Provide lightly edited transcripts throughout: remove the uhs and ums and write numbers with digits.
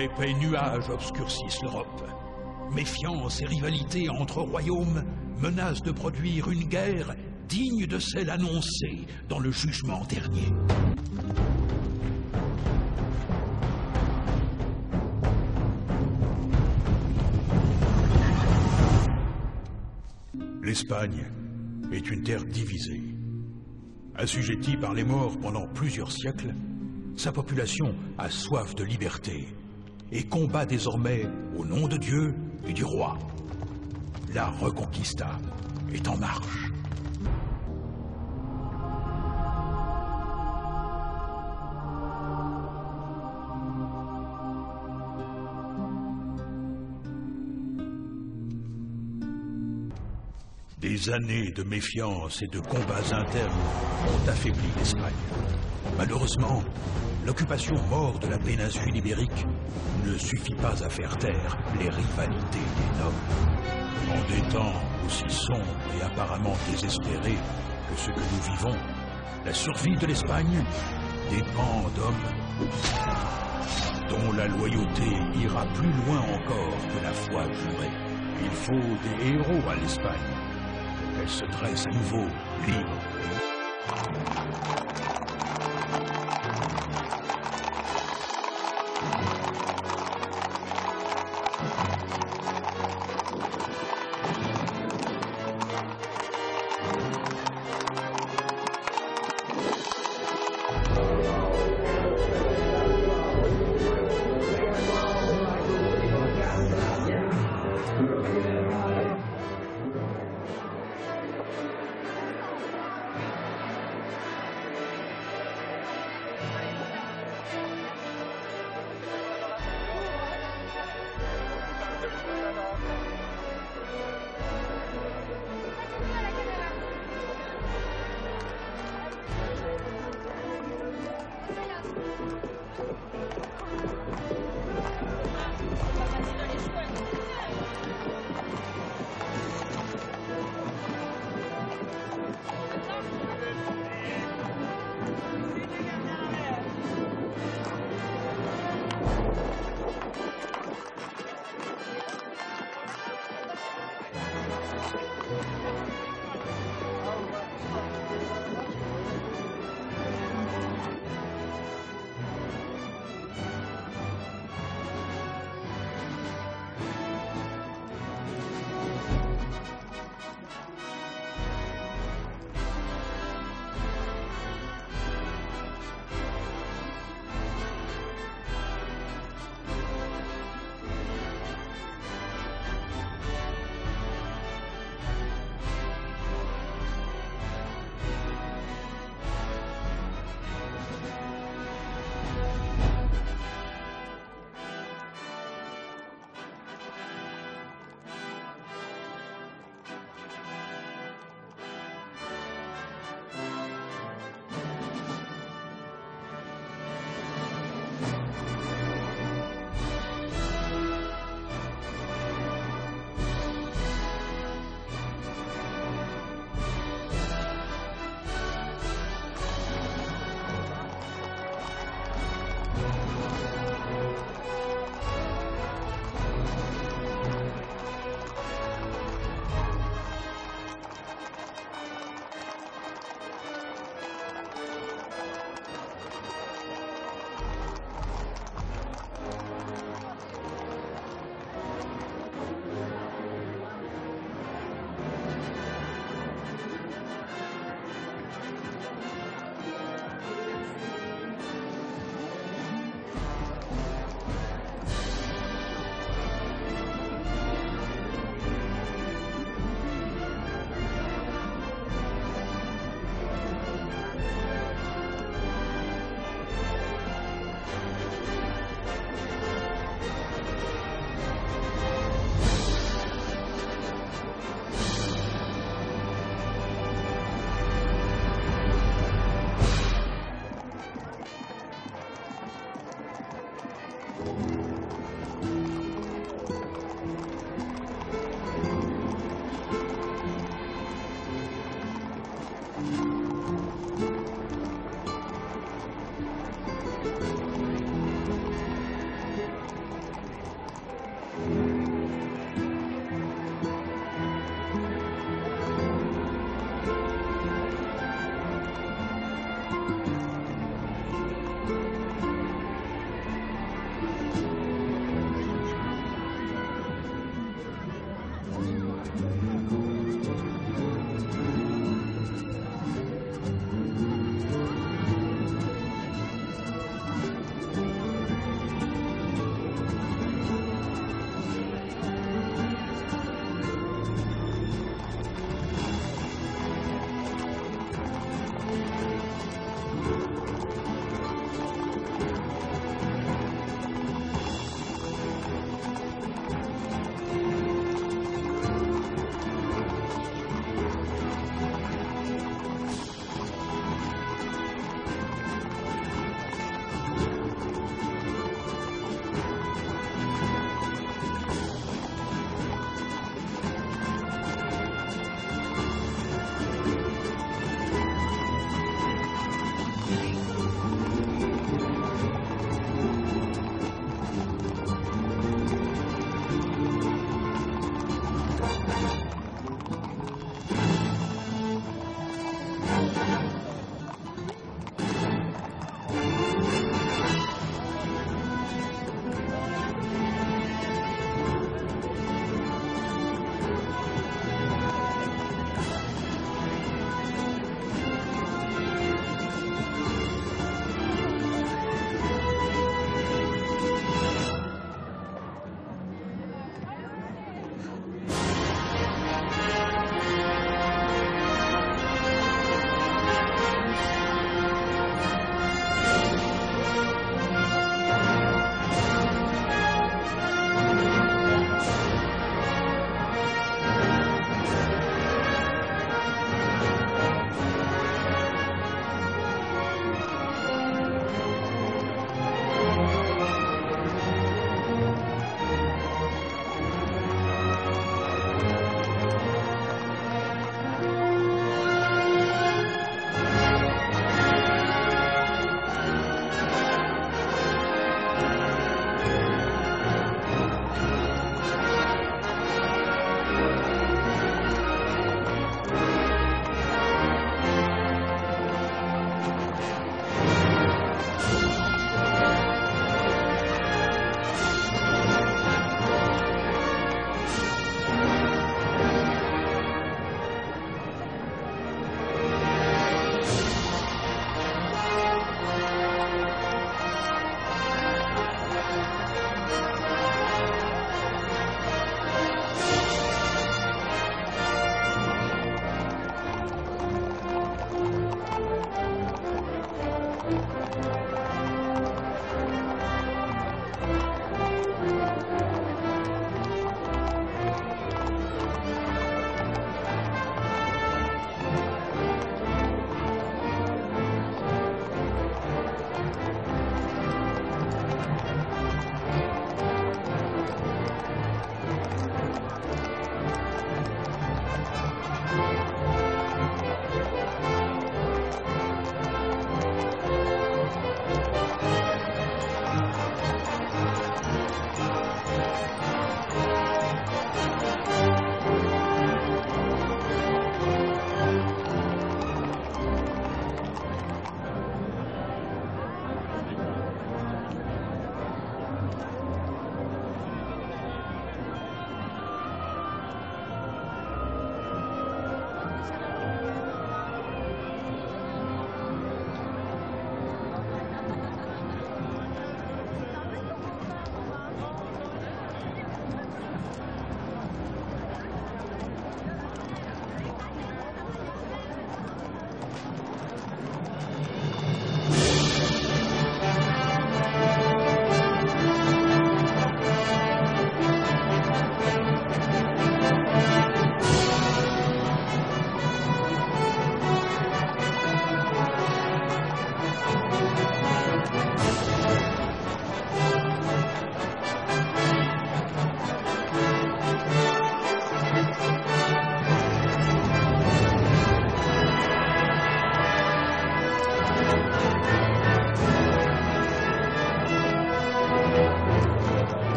D'épais nuages obscurcissent l'Europe. Méfiance et rivalité entre royaumes menacent de produire une guerre digne de celle annoncée dans le jugement dernier. L'Espagne est une terre divisée. Assujettie par les morts pendant plusieurs siècles, sa population a soif de liberté et combat désormais au nom de Dieu et du roi. La Reconquista est en marche. Des années de méfiance et de combats internes ont affaibli l'Espagne. Malheureusement, l'occupation mort de la péninsule ibérique ne suffit pas à faire taire les rivalités des nobles. En des temps aussi sombres et apparemment désespérés que ceux que nous vivons, la survie de l'Espagne dépend d'hommes dont la loyauté ira plus loin encore que la foi jurée. Il faut des héros à l'Espagne. Elle se dresse à nouveau, libre.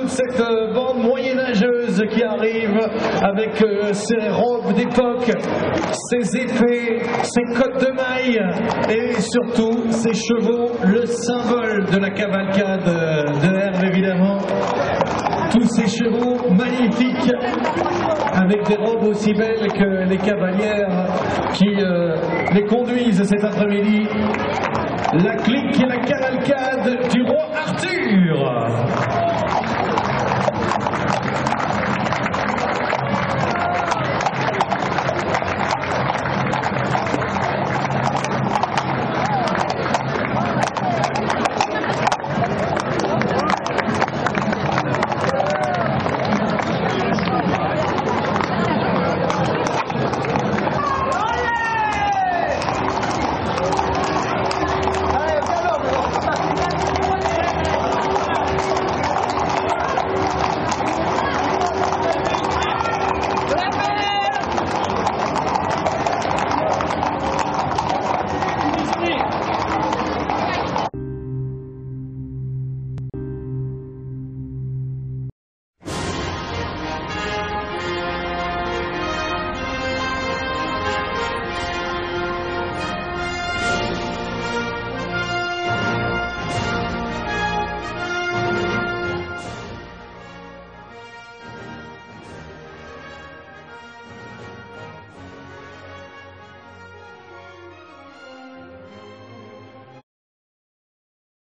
toute cette bande moyenâgeuse qui arrive avec ses robes d'époque, ses épées, ses cottes de mailles et surtout ses chevaux, le symbole de la cavalcade de Herve évidemment. Tous ces chevaux magnifiques avec des robes aussi belles que les cavalières qui les conduisent cet après-midi. La clique et la cavalcade du roi Arthur.